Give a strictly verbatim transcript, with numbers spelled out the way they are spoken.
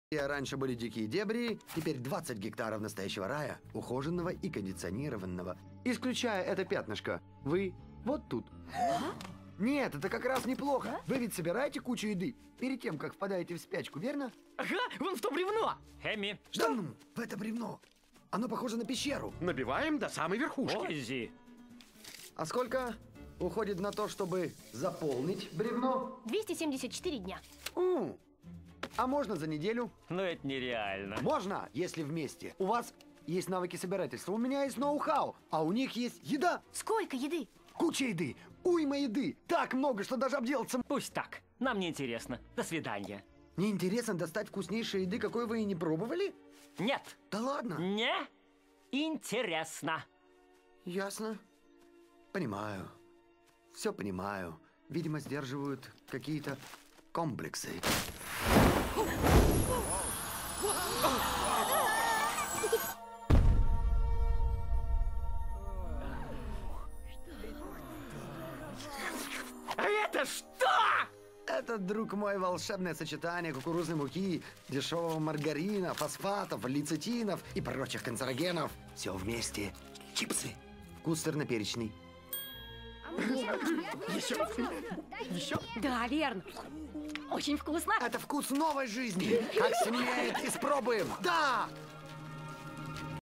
Раньше были дикие дебри, теперь двадцать гектаров настоящего рая, ухоженного и кондиционированного. Исключая это пятнышко, вы вот тут. Нет, это как раз неплохо. Вы ведь собираете кучу еды перед тем, как впадаете в спячку, верно? Ага, вон в то бревно. Эми. Да ну, в это бревно. Оно похоже на пещеру. Набиваем до самой верхушки. Оззи. А сколько уходит на то, чтобы заполнить бревно? двести семьдесят четыре дня. У, а можно за неделю? Но это нереально. Можно, если вместе. У вас есть навыки собирательства, у меня есть ноу-хау, а у них есть еда. Сколько еды? Куча еды, уйма еды, так много, что даже обделаться. Пусть так. Нам не интересно. До свидания. Не интересно достать вкуснейшей еды, какой вы и не пробовали? Нет. Да ладно. Не интересно. Ясно. Понимаю. Все понимаю. Видимо, сдерживают какие-то комплексы. А это что? Это, друг мой, волшебное сочетание кукурузной муки, дешевого маргарина, фосфатов, лецитинов и прочих канцерогенов. Все вместе. Чипсы. Вкус сырно-перечный. Еще? Еще? Да, верно. Очень вкусно. Это вкус новой жизни. Как семенеет, испробуем. Да!